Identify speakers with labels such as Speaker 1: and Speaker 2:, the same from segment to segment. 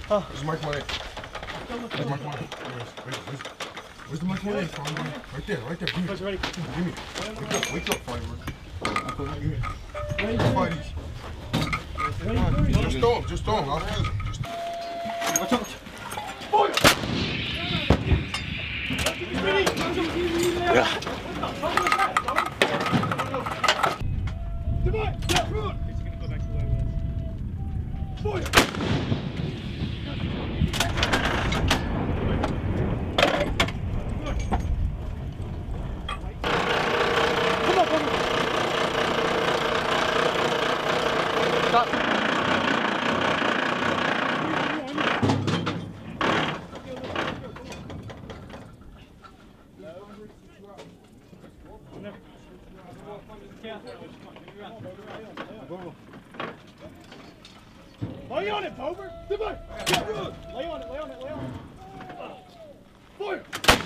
Speaker 1: Where's Mark 1A? Where's Mark 1A? Where's the Mark 1A? Right there, right there. Give me. Ready? Give me. Wake up, firework. Give me. Fighties. Just throw him. I'll have him. Watch out. Fire! Yeah.
Speaker 2: Lay on it, Bober! Lay on it, lay on it, lay on it. Fire!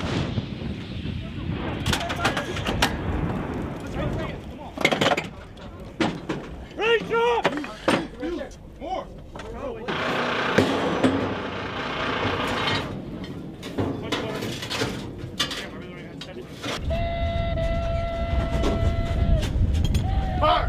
Speaker 2: Come on. Ready, drop! More! Fire!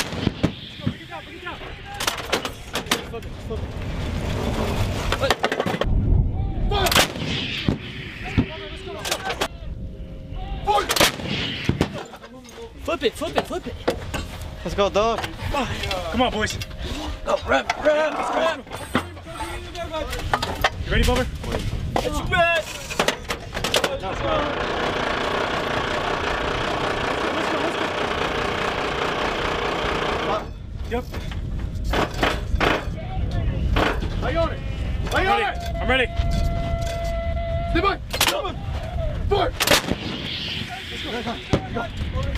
Speaker 3: Flip it. Let's go, dog.
Speaker 2: Come on, boys.
Speaker 3: Go, rep.
Speaker 2: You ready, Bober?
Speaker 3: Get your best.
Speaker 2: Let's go. Yep. Lay on it. Lay on it. I'm ready. Stay by. Fire. Let's go.